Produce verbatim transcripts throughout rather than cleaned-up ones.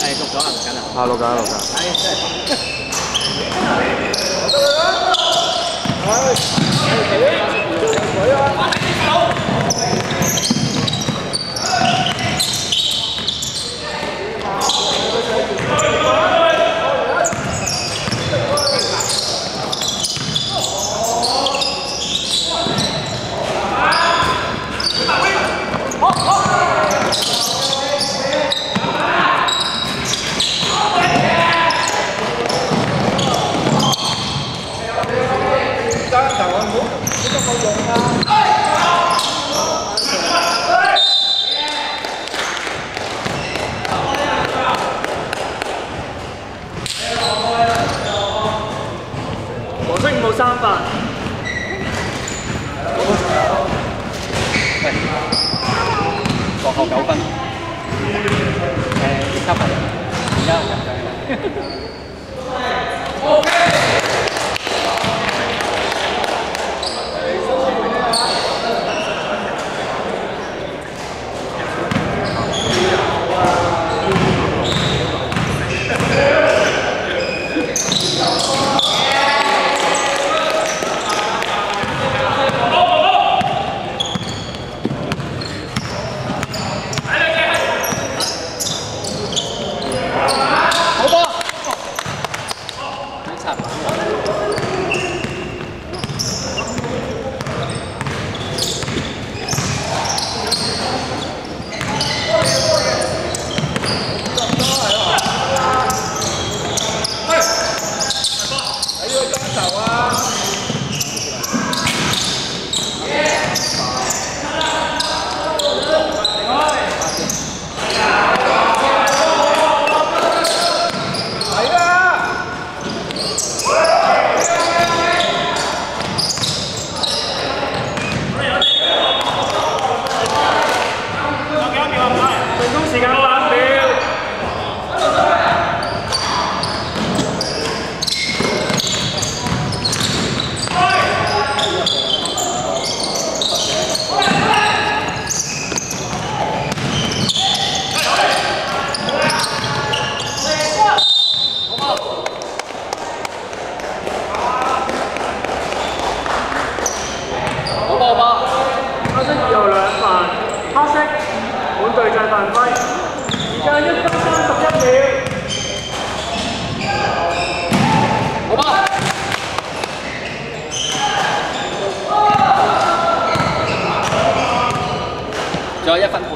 係錄咗啊，錄緊啊。 啊，錄緊，錄緊。 唉，真係煩。 黃色五號三八。 喂，落後九分。誒，跌級係，而家好緊張。O K。 對陣犯規，時間一分三十一秒。好吧。 仲有一分半。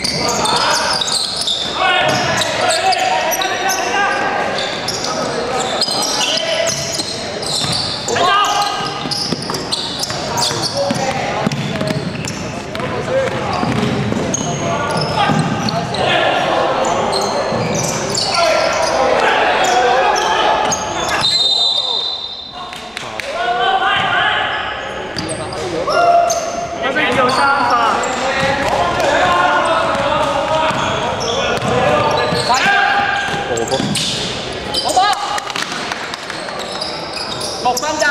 六分咋？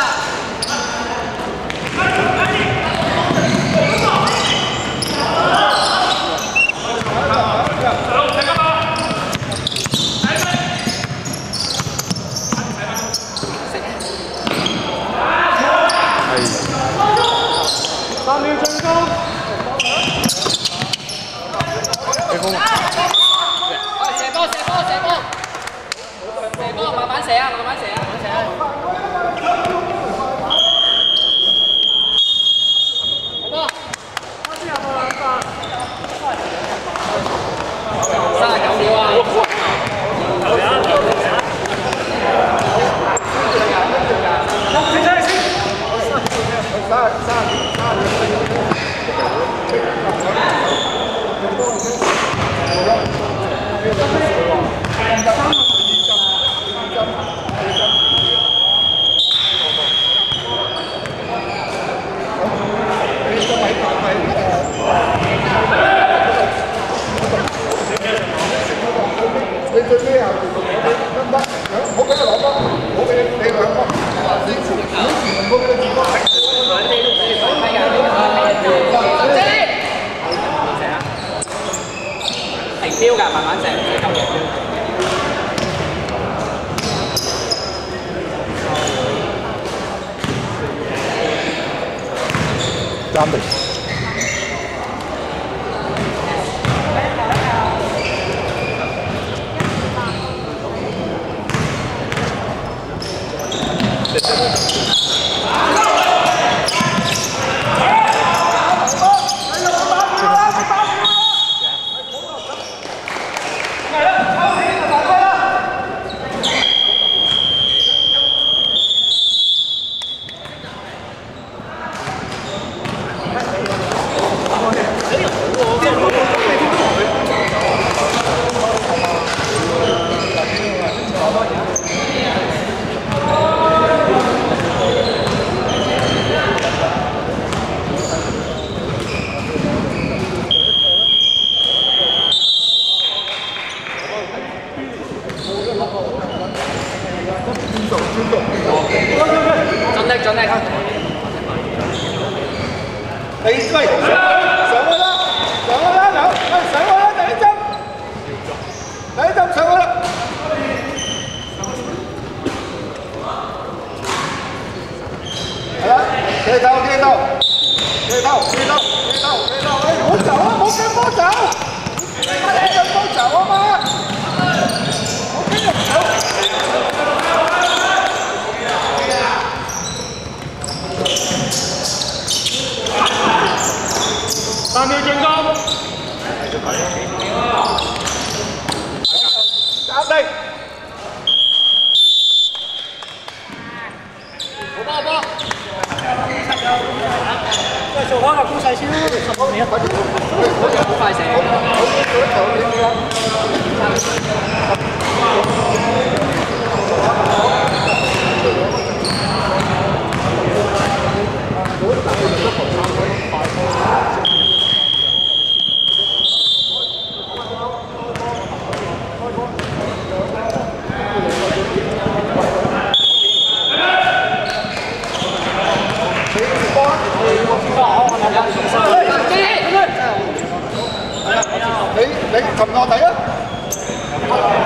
三秒進攻。 射波！射波！射波！射波！射波！慢慢射啊！慢慢射啊！慢慢射啊！三十九秒啊！ 你最尾啊，得唔得？唔好俾佢攞波，唔好俾你兩波。你前你前唔好俾佢轉波。 停標㗎，慢慢射，唔使咁嘅標。 三隊。 盡力盡力。 你喂上去啦，上去啦，兩喂上去啦，第一針，第一針上去啦。係啦，企頭企頭企頭企頭企頭企頭，你唔好走啊，冇跟波走，你冇跟波走啊嘛，冇跟人走。三秒進攻，壓力，好波好波， 再做翻個高勢先啦，十個你一快啲，好快射， 你你擒落底啊！